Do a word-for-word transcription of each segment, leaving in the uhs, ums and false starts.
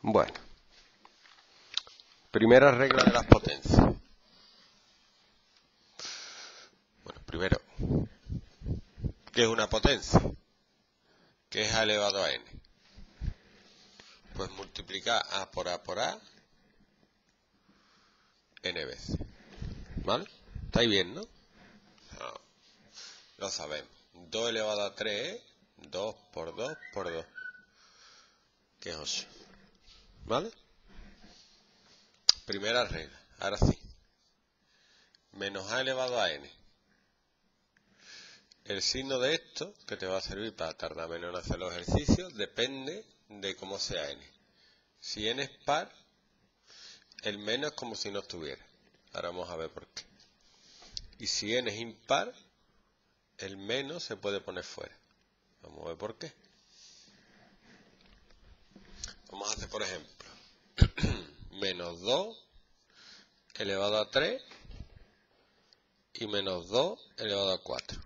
Bueno, primera regla de las potencias. Bueno, primero, ¿qué es una potencia? ¿Qué es a elevado a n? Pues multiplicar a por a por a n veces. ¿Vale? ¿Estáis bien, no? No, lo sabemos. dos elevado a tres es dos por dos por dos, que es ocho. ¿Vale? Primera regla. Ahora sí. Menos a elevado a n. El signo de esto, que te va a servir para tardar menos en hacer los ejercicios, depende de cómo sea n. Si n es par, el menos es como si no estuviera. Ahora vamos a ver por qué. Y si n es impar, el menos se puede poner fuera. Vamos a ver por qué. Vamos a hacer, por ejemplo, menos dos elevado a tres y menos dos elevado a cuatro.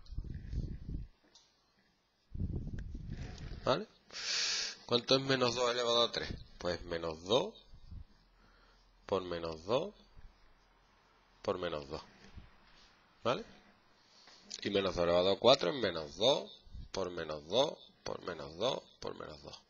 ¿Vale? ¿Cuánto es menos dos elevado a tres? Pues menos dos por menos dos por menos dos. ¿Vale? Y menos dos elevado a cuatro es menos dos por menos dos por menos dos por menos dos.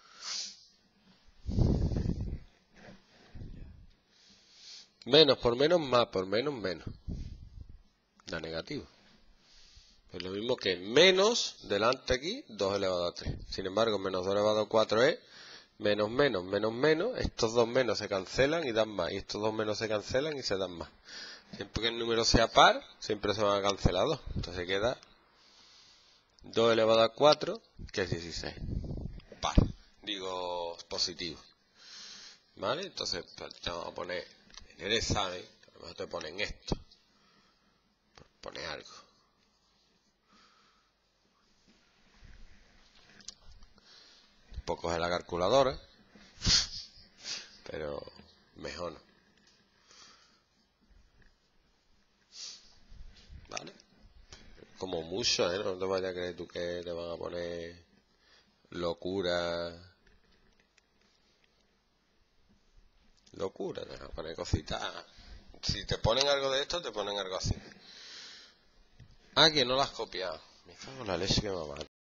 Menos por menos, más por menos, menos. Da negativo. Es lo mismo que menos, delante aquí, dos elevado a tres. Sin embargo, menos dos elevado a cuatro es menos menos menos menos. Estos dos menos se cancelan y dan más. Y estos dos menos se cancelan y se dan más. Siempre que el número sea par, siempre se van a cancelar dos. Entonces queda dos elevado a cuatro, que es dieciséis. Par. Digo positivo. ¿Vale? Entonces, pues, vamos a poner en el examen, a lo mejor te ponen esto. Pone algo. Después coge la calculadora, pero mejor no. ¿Vale? Como mucho, ¿eh? No te vayas a creer tú que te van a poner locura. Locura, te van a poner cositas. Si te ponen algo de esto, te ponen algo así. Ah, que no lo has copiado. Me cago en la leche que me va.